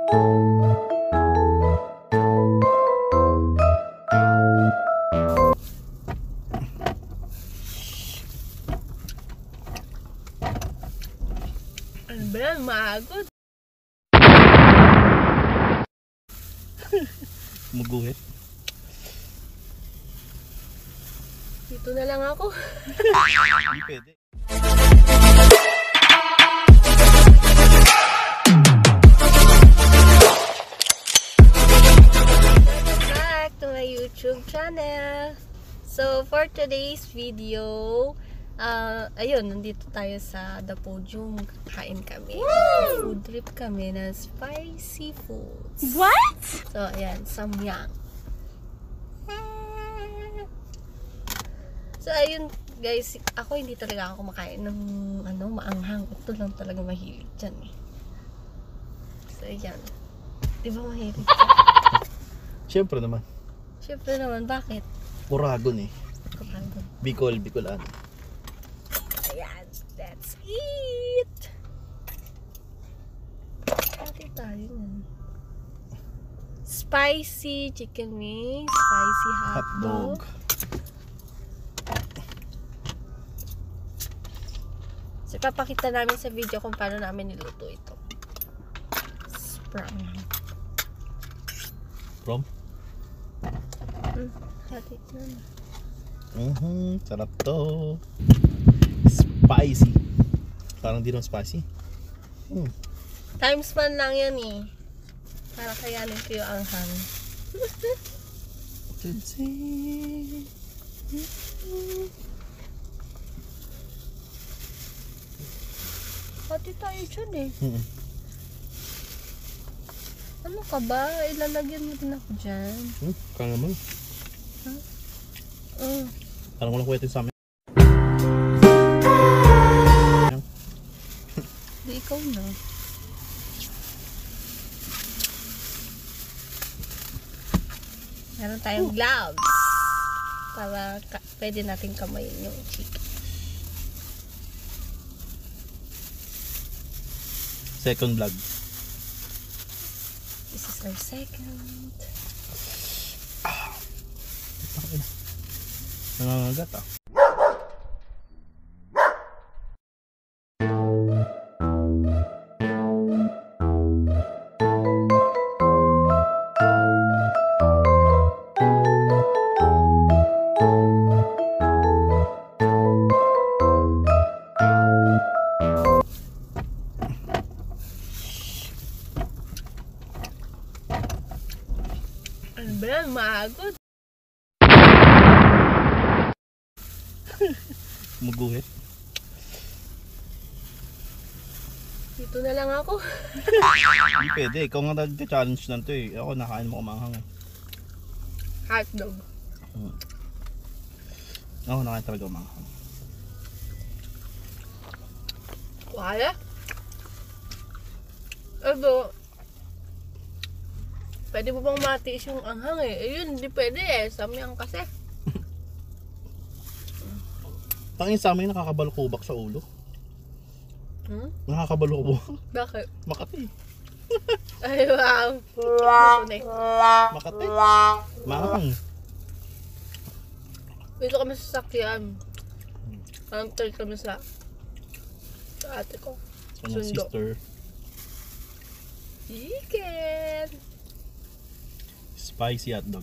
Ano ba yan? Maagod. Muguhit. Dito na lang ako. Hindi pwede. Welcome back to my YouTube channel. So for today's video, ayun, nandito tayo sa The Podium. Kakain kami. Food trip kami na spicy foods. What? So ayan, samyang. So ayun guys, ako hindi talaga ako kumakain ng maanghang. Ito lang talaga mahilig dyan eh. So ayan. Di ba mahilig dyan? Siyempre naman. Siyempre naman, bakit? Uragon eh. Uragon. Bicolan. Ayan, let's eat! Pati tayo nun. Spicy chicken wings, spicy hotdog. So, ipapakita namin sa video kung paano namin niluto ito. From? Hati na. Sarap to. Spicy. Parang di naman spicy. Times man lang yan eh. Para kayanin ko yung anghang. Pati tayo dyan eh. Ano ka ba? Ilalagyan mo din ako dyan. Kaya naman. Parang walang kwento sa amin. Di ikaw na. Meron tayong gloves. Para pwede natin kamayin yung chicken. Second vlog. This is our second. Nangangagat ah. Ano ba yan? Maagod. Muguhit. Dito na lang ako. Hindi pwede. Ikaw nga nag-challenge na to eh. Ako nakain mo kumanghang eh. Hotdog. Ako nakain talaga kumanghang. Wala. Ito. Pwede mo bang matiis yung anghang eh? Ayun, hindi pwede eh. Samyang kasi. Tangin sa amin nakakabalukubak sa ulo. Nakakabalukubak. Bakit? Makati. Ay, wow. Makati. Mahang. Dito kami sa sakyan. Antay kami sa ate ko. Kanyang sister. Chicken! Spicy hotdog.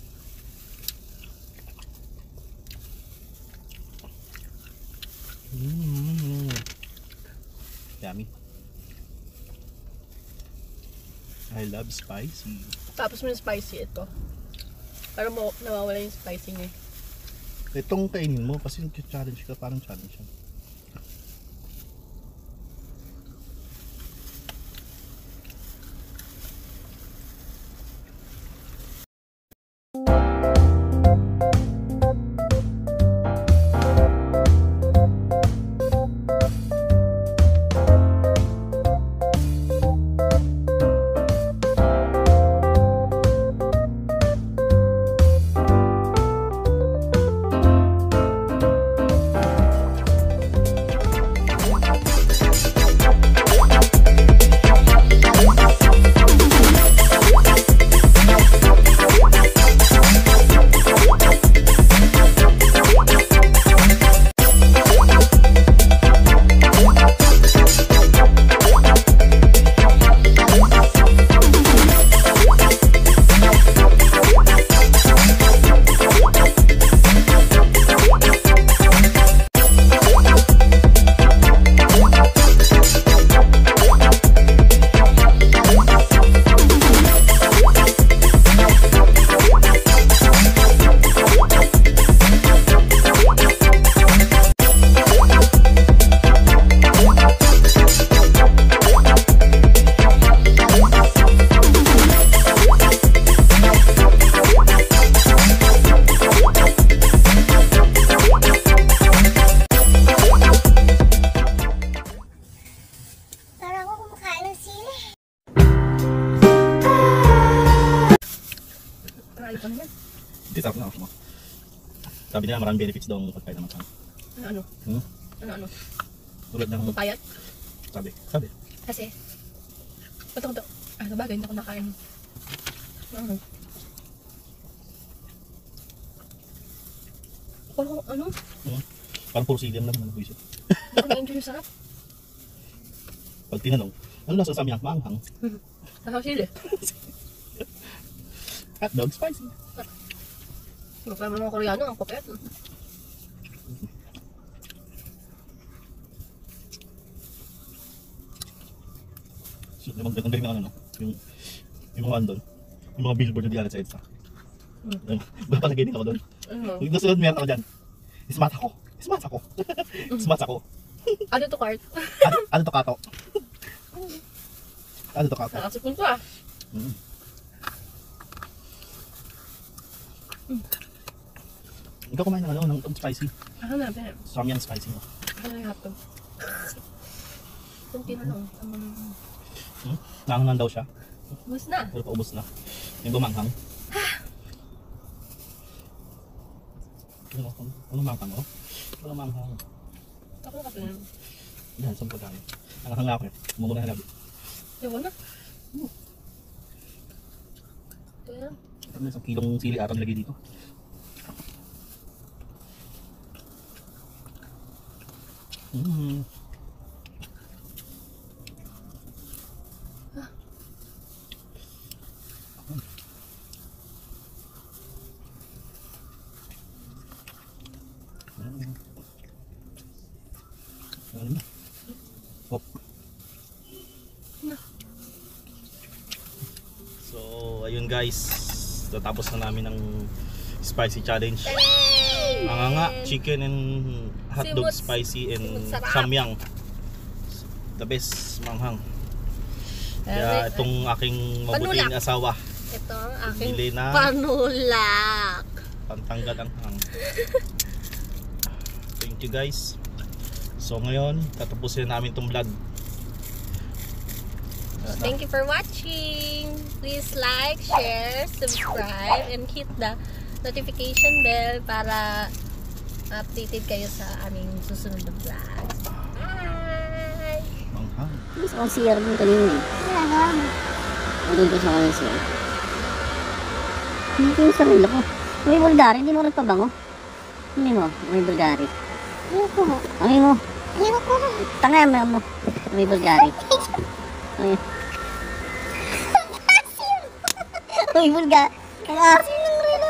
Yummy. I love spicy. Tapos may spicy ito. Para nawawala yung spicy niya. Itong kainin mo kasi challenge ka, parang challenge yan. Ayos pa naman. Hindi, sarap na ako mo. Sabi nila maraming benefits daw ang pagkain ng manghang. Ano? Hmm? Ano? Tulad ng... Pupayat? Sabi. Kasi, ito. Sabagay, hindi ako nakain. Ano? Parang puro siliam lang naman ang buwisit. Hindi ko na-enjoy yung sarap. Pag tinanong, ano lasa sa miyang manghang? Nasa sili. Hotdog, spicy. Kaya mga Koreano, ang kopet. So, ang galing na ano, yung mga andon, yung mga billboard na diyan sa EDSA. Papalagay ako doon. Yung nasunod meron ako dyan. Ismat ako. Ano to cart? Ano to kato? Nakasipon ko ah. Ikaw kumain ng ano, ng spicy. Ako na, babe. Samyang spicy mo. Ano yung hotdog? Kunti na lang. Nangangan daw siya. Ubus na. Pero paubos na. Yung bumanghang. Ano manghang mo? Ano manghang? Ako na kasi. Yan, saan po tayo? Nanghang nga ako eh. Umubo na halabi. Ewan na. Ito yan. Ano isang kilong sili ata nilagay dito. So, ayun guys. Tatapos na namin ng spicy challenge. Manganga, chicken and hotdog Simut. spicy and Simut sarap. samyang. The best manghang. Kaya itong aking mabuting asawa. Ito ang aking Bili na panulak. pantanggal ang hang. Thank you guys. So ngayon, tatapusin namin itong vlog. Thank you for watching. Please like, share, subscribe, and hit the notification bell para updated kayo sa aming susunod na vlog. Bye! Manghang. Gusto kong CR dun kanina eh. Doon ko sa kanan CR. Hindi ko yung sarili ko. May bulgari, hindi mo nagpabango. Hindi mo, may bulgari. Ay mo. Tangay mo. May bulgari. Ay. May bulgari. Asin ng relo.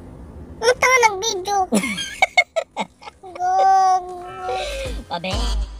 Ang tanga ng video. Pabe.